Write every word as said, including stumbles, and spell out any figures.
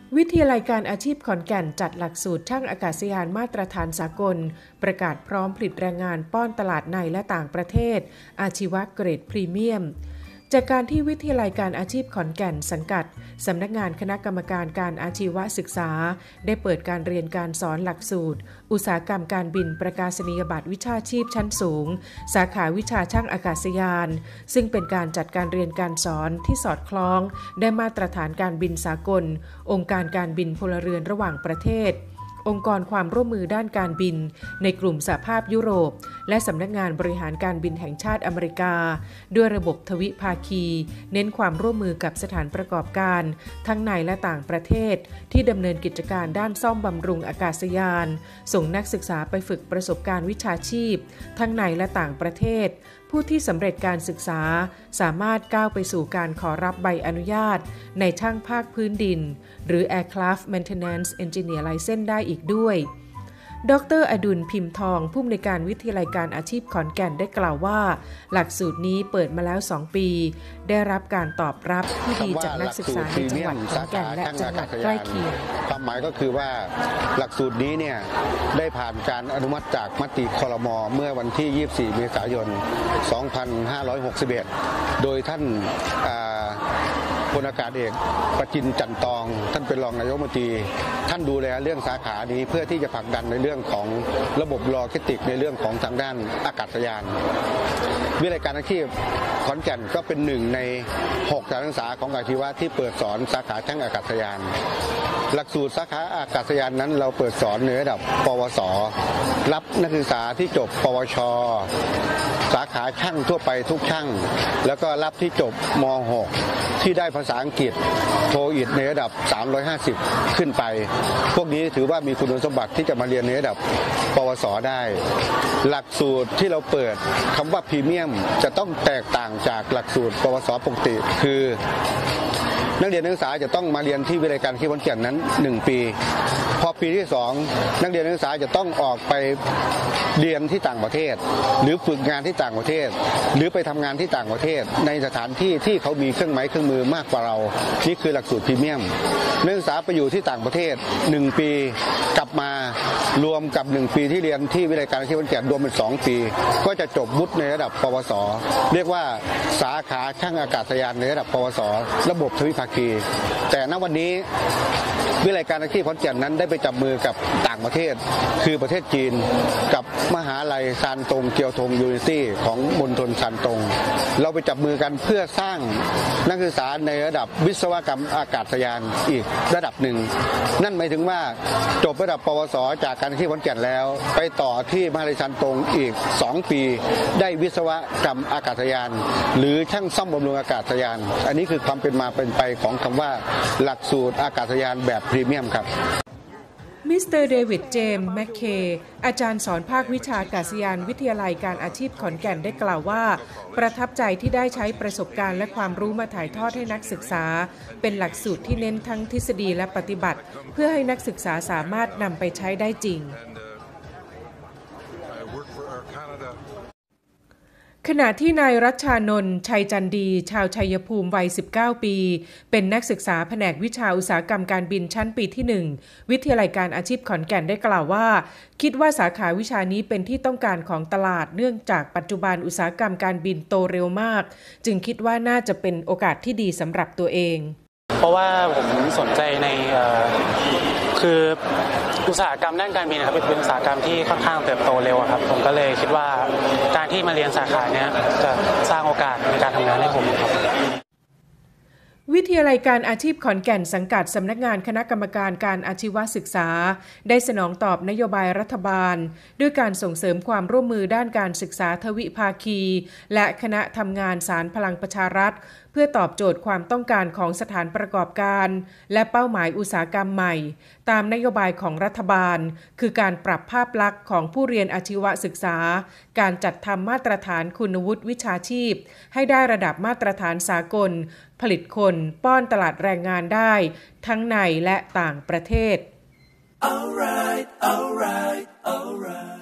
วิทยาลัยการอาชีพขอนแก่นจัดหลักสูตรช่างอากาศยานมาตรฐานสากลประกาศพร้อมผลิตแรงงานป้อนตลาดในและต่างประเทศอาชีวะเกรดพรีเมียมจากการที่วิทยาลัยการอาชีพขอนแก่นสังกัดสำนักงานคณะกรรมการการอาชีวศึกษาได้เปิดการเรียนการสอนหลักสูตรอุตสาหกรรมการบินประกาศนียบัตรวิชาชีพชั้นสูงสาขาวิชาช่างอากาศยานซึ่งเป็นการจัดการเรียนการสอนที่สอดคล้องได้มาตรฐานการบินสากลองค์การการบินพลเรือนระหว่างประเทศองค์กรความร่วมมือด้านการบินในกลุ่มสหภาพยุโรปและสำนักงานบริหารการบินแห่งชาติอเมริกาด้วยระบบทวิภาคีเน้นความร่วมมือกับสถานประกอบการทั้งในและต่างประเทศที่ดำเนินกิจการด้านซ่อมบำรุงอากาศยานส่งนักศึกษาไปฝึกประสบการณ์วิชาชีพทั้งในและต่างประเทศผู้ที่สำเร็จการศึกษาสามารถก้าวไปสู่การขอรับใบอนุญาตในช่างภาคพื้นดินหรือ Aircraft Maintenance Engineer License ได้อีกด้วยดร.อดุลพิมพ์ทองผู้อำนวยการวิทยาลัยการอาชีพขอนแก่นได้กล่าวว่าหลักสูตรนี้เปิดมาแล้วสองปีได้รับการตอบรับที่ดีจากนักศึกษาในจังหวัดขอนแก่นและจังหวัดใกล้เคียงความหมายก็คือว่าหลักสูตรนี้เนี่ยได้ผ่านการอนุมัติจากมติครม.เมื่อวันที่ยี่สิบสี่เมษายนสองพันห้าร้อยหกสิบเอ็ดโดยท่านพลอากาศเอกประจินจันตองท่านเป็นรองนายกรัฐมนตรีท่านดูแลเรื่องสาขานี้เพื่อที่จะผลักดันในเรื่องของระบบโลจิสติกส์ในเรื่องของทางด้านอากาศยานวิทยาลัยการอาชีพขอนแก่นก็เป็นหนึ่งในหกสถานศึกษาของอาชีวะที่เปิดสอนสาขาช่างอากาศยานหลักสูตรสาขาอากาศยานนั้นเราเปิดสอนในระดับปวสรับนักศึกษาที่จบปวชสาขาช่างทั่วไปทุกช่างแล้วก็รับที่จบม.หกที่ได้ภาษาอังกฤษโทอีทในระดับสามร้อยห้าสิบขึ้นไปพวกนี้ถือว่ามีคุณสมบัติที่จะมาเรียนในระดับปวสได้หลักสูตรที่เราเปิดคำว่าพรีเมียมจะต้องแตกต่างจากหลักสูตรปวสปกติคือนักเรียนนักศึกษาจะต้องมาเรียนที่วิทยาลัยการอาชีพขอนแก่นนั้นหนึ่งปีพอปีที่สองนักเรียนนักศึกษาจะต้องออกไปเรียนที่ต่างประเทศหรือฝึกงานที่ต่างประเทศหรือไปทำงานที่ต่างประเทศในสถานที่ที่เขามีเครื่องไม้เครื่องมือมากกว่าเรานี่คือหลักสูตรพรีเมียมนักศึกษาไปอยู่ที่ต่างประเทศหนึ่งปีกลับมารวมกับหนึ่งปีที่เรียนที่วิทยาลัยการอาชีพขอนแก่นรวมเป็นสองปีก็จะจบวุฒิในระดับปวสเรียกว่าสาขาช่างอากาศยานในระดับปวสระบบทวิภาคีแต่ณวันนี้วิทยาลัยการอาชีพขอนแก่นนั้นได้ไปจับมือกับต่างประเทศคือประเทศจีนกับมหาลัยซานตงเกียวทงยูนิเวอร์ซิตี้ของมณฑลซานตงเราไปจับมือกันเพื่อสร้างนักศึกษาในระดับวิศวกรรมอากาศยานอีกระดับหนึ่งนั่นหมายถึงว่าจบระดับปวสจากการอาชีพขอนแก่นแล้วไปต่อที่มหาลัยซานตงอีกสองปีได้วิศวกรรมอากาศยานหรือช่างซ่อมบำรุงอากาศยานอันนี้คือความเป็นมาเป็นไปของคำว่าหลักสูตรอากาศยานแบบพรีเมียมครับมิสเตอร์เดวิดเจมส์แมคเคย์อาจารย์สอนภาควิชาอากาศยานวิทยาลัยการอาชีพขอนแก่นได้กล่าวว่าประทับใจที่ได้ใช้ประสบการณ์และความรู้มาถ่ายทอดให้นักศึกษาเป็นหลักสูตรที่เน้นทั้งทฤษฎีและปฏิบัติเพื่อให้นักศึกษาสามารถนำไปใช้ได้จริงขณะที่นายรัชชานนท์ชัยจันดีชาวชัยภูมิวัยสิบเก้าปีเป็นนักศึกษาแผนกวิชาอุตสาหกรรมการบินชั้นปีที่หนึ่งวิทยาลัยการอาชีพขอนแก่นได้กล่าวว่าคิดว่าสาขาวิชานี้เป็นที่ต้องการของตลาดเนื่องจากปัจจุบันอุตสาหกรรมการบินโตเร็วมากจึงคิดว่าน่าจะเป็นโอกาสที่ดีสำหรับตัวเองเพราะว่าผมสนใจในคืออุตสาหกรรมด้านการบินนะครับเป็นอุตสาหกรรมที่ค่อนข้างเติบโตเร็วครับผมก็เลยคิดว่าการที่มาเรียนสาขานี้จะสร้างโอกาสในการทำงานให้ผมครับวิทยาลัยการอาชีพขอนแก่นสังกัดสำนักงานคณะกรรมการการอาชีวศึกษาได้สนองตอบนโยบายรัฐบาลด้วยการส่งเสริมความร่วมมือด้านการศึกษาทวิภาคีและคณะทำงานศาลพลังประชารัฐเพื่อตอบโจทย์ความต้องการของสถานประกอบการและเป้าหมายอุตสาหกรรมใหม่ตามนโยบายของรัฐบาลคือการปรับภาพลักษณ์ของผู้เรียนอาชีวศึกษาการจัดทำมาตรฐานคุณวุฒิวิชาชีพให้ได้ระดับมาตรฐานสากลผลิตคนป้อนตลาดแรงงานได้ทั้งในและต่างประเทศ Alright, alright, alright